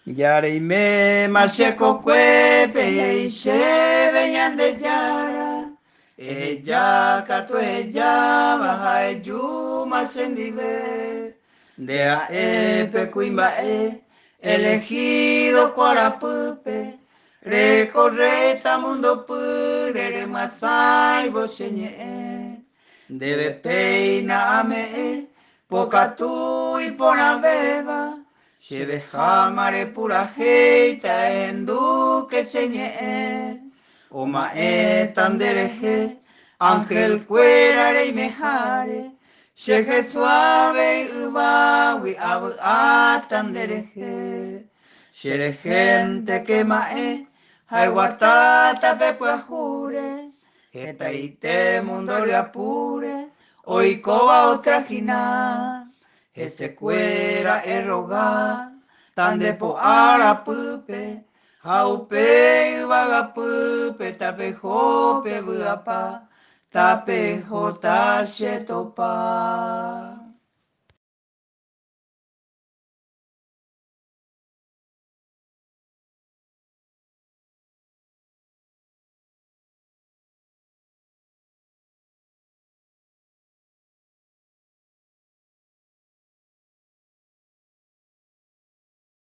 Yare me macheko kwepe sheve nyande jara. Ella kato ella baja eju masendive. Dea epe kuimba elegido cuarapupe. Recorreta mundo pure masai bosheñe. Debe peiname poca tu y pona beba. Lleve jamare pura heita en duque señe. Oma tandereje, ángel cuerare y mejare. Sheje suave ubawi abu atandereje. Shere gente que hay guatata pepua jure. Esta ite mundo le apure. Hoy coba otra jina. Ese cuera rogar, tan de po ara pupe, haupe vaga pupe, tape jope buapa, tape jota shetopa.